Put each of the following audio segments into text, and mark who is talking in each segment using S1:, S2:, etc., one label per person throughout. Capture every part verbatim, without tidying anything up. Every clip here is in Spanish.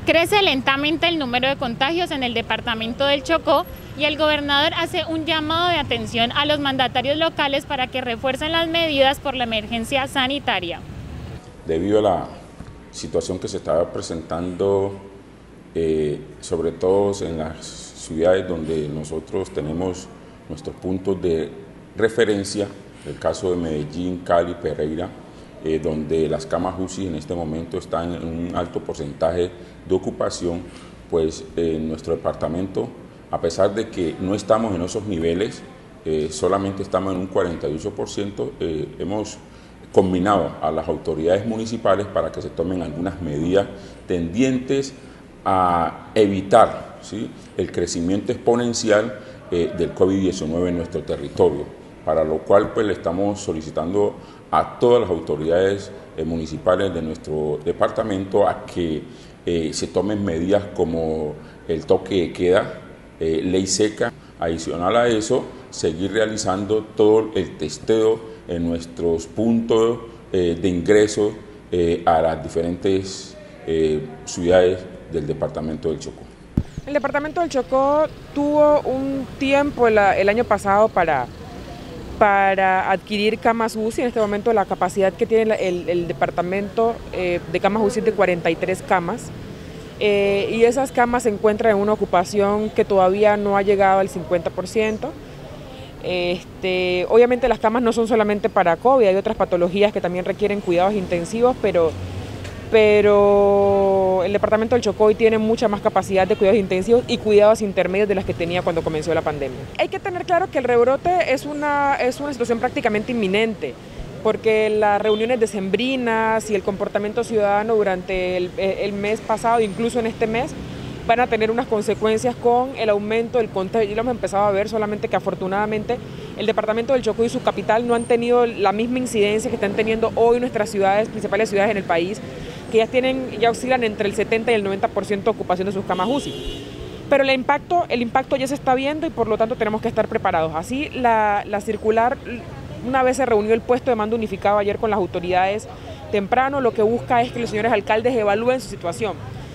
S1: Crece lentamente el número de contagios en el departamento del Chocó y el gobernador hace un llamado de atención a los mandatarios locales para que refuercen las medidas por la emergencia sanitaria.
S2: Debido a la situación que se estaba presentando, eh, sobre todo en las ciudades donde nosotros tenemos nuestros puntos de referencia, el caso de Medellín, Cali, Pereira, Eh, donde las camas U C I en este momento están en un alto porcentaje de ocupación, pues eh, en nuestro departamento, a pesar de que no estamos en esos niveles, eh, solamente estamos en un cuarenta y ocho por ciento, eh, hemos combinado a las autoridades municipales para que se tomen algunas medidas tendientes a evitar, ¿sí?, el crecimiento exponencial eh, del COVID diecinueve en nuestro territorio, para lo cual pues le estamos solicitando a todas las autoridades eh, municipales de nuestro departamento a que eh, se tomen medidas como el toque de queda, eh, ley seca. Adicional a eso, seguir realizando todo el testeo en nuestros puntos eh, de ingreso eh, a las diferentes eh, ciudades del departamento del Chocó.
S3: El departamento del Chocó tuvo un tiempo el, el año pasado para para adquirir camas U C I. En este momento la capacidad que tiene el, el departamento eh, de camas U C I es de cuarenta y tres camas, eh, y esas camas se encuentran en una ocupación que todavía no ha llegado al cincuenta por ciento. Este, obviamente las camas no son solamente para COVID, hay otras patologías que también requieren cuidados intensivos, pero, pero el departamento del Chocó hoy tiene mucha más capacidad de cuidados intensivos y cuidados intermedios de las que tenía cuando comenzó la pandemia. Hay que tener claro que el rebrote es una, es una situación prácticamente inminente, porque las reuniones decembrinas y el comportamiento ciudadano durante el, el mes pasado, incluso en este mes, van a tener unas consecuencias con el aumento del contagio. Ya lo hemos empezado a ver, solamente que afortunadamente el departamento del Chocó y su capital no han tenido la misma incidencia que están teniendo hoy nuestras ciudades, principales ciudades en el país, que ya tienen, ya oscilan entre el setenta y el noventa por ciento de ocupación de sus camas U C I. Pero el impacto, el impacto ya se está viendo y por lo tanto tenemos que estar preparados. Así la, la circular, una vez se reunió el puesto de mando unificado ayer con las autoridades temprano, lo que busca es que los señores alcaldes evalúen su situación.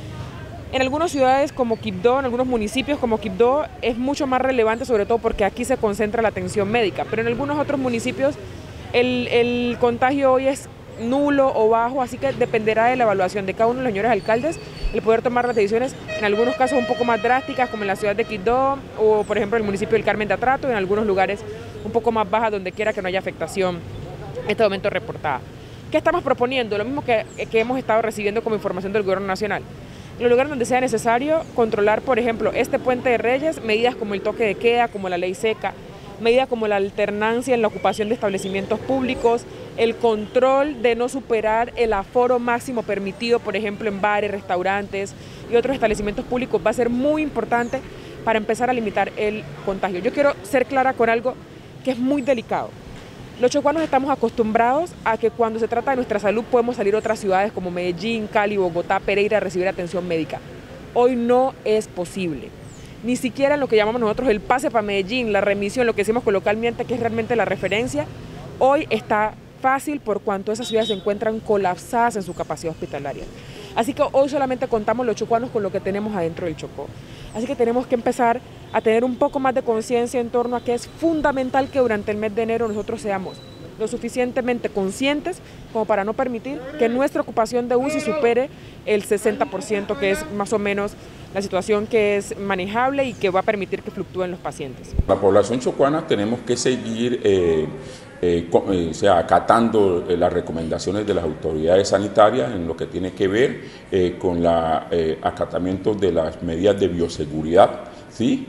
S3: En algunas ciudades como Quibdó, en algunos municipios como Quibdó, es mucho más relevante, sobre todo porque aquí se concentra la atención médica, pero en algunos otros municipios el, el contagio hoy es nulo o bajo, así que dependerá de la evaluación de cada uno de los señores alcaldes el poder tomar las decisiones, en algunos casos un poco más drásticas, como en la ciudad de Quibdó o por ejemplo en el municipio del Carmen de Atrato, y en algunos lugares un poco más bajas donde quiera que no haya afectación en este momento reportada. ¿Qué estamos proponiendo? Lo mismo que, que hemos estado recibiendo como información del gobierno nacional. En los lugares donde sea necesario controlar, por ejemplo, este Puente de Reyes, medidas como el toque de queda, como la ley seca, medidas como la alternancia en la ocupación de establecimientos públicos, el control de no superar el aforo máximo permitido, por ejemplo, en bares, restaurantes y otros establecimientos públicos, va a ser muy importante para empezar a limitar el contagio. Yo quiero ser clara con algo que es muy delicado. Los chocuanos estamos acostumbrados a que cuando se trata de nuestra salud podemos salir a otras ciudades como Medellín, Cali, Bogotá, Pereira a recibir atención médica. Hoy no es posible. Ni siquiera en lo que llamamos nosotros el pase para Medellín, la remisión, lo que decimos coloquialmente que es realmente la referencia, hoy está fácil por cuanto esas ciudades se encuentran colapsadas en su capacidad hospitalaria. Así que hoy solamente contamos los chocuanos con lo que tenemos adentro del Chocó. Así que tenemos que empezar a tener un poco más de conciencia en torno a que es fundamental que durante el mes de enero nosotros seamos lo suficientemente conscientes como para no permitir que nuestra ocupación de U C I supere el sesenta por ciento, que es más o menos la situación que es manejable y que va a permitir que fluctúen los pacientes.
S2: La población chocuana tenemos que seguir eh, eh, con, eh, o sea, acatando eh, las recomendaciones de las autoridades sanitarias en lo que tiene que ver eh, con el eh, acatamiento de las medidas de bioseguridad, ¿sí?,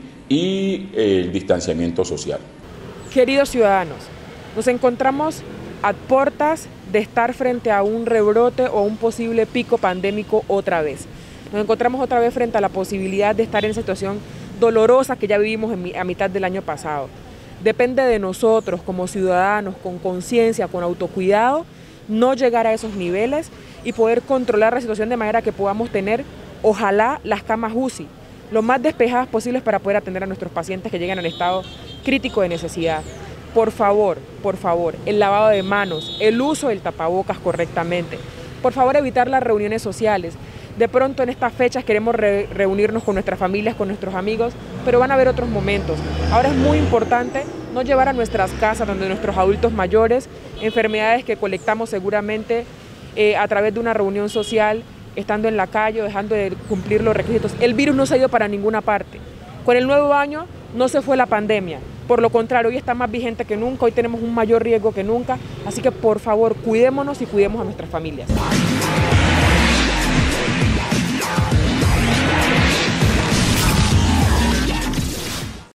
S2: y eh, el distanciamiento social.
S3: Queridos ciudadanos, nos encontramos a puertas de estar frente a un rebrote o un posible pico pandémico otra vez. Nos encontramos otra vez frente a la posibilidad de estar en esa situación dolorosa que ya vivimos en, a mitad del año pasado. Depende de nosotros como ciudadanos, con conciencia, con autocuidado, no llegar a esos niveles y poder controlar la situación de manera que podamos tener, ojalá, las camas U C I lo más despejadas posibles para poder atender a nuestros pacientes que lleguen al estado crítico de necesidad. Por favor, por favor, el lavado de manos, el uso del tapabocas correctamente. Por favor, evitar las reuniones sociales. De pronto en estas fechas queremos re reunirnos con nuestras familias, con nuestros amigos, pero van a haber otros momentos. Ahora es muy importante no llevar a nuestras casas, donde nuestros adultos mayores, enfermedades que colectamos seguramente eh, a través de una reunión social, estando en la calle, dejando de cumplir los requisitos. El virus no se ha ido para ninguna parte. Con el nuevo año no se fue la pandemia. Por lo contrario, hoy está más vigente que nunca, hoy tenemos un mayor riesgo que nunca. Así que por favor, cuidémonos y cuidemos a nuestras familias.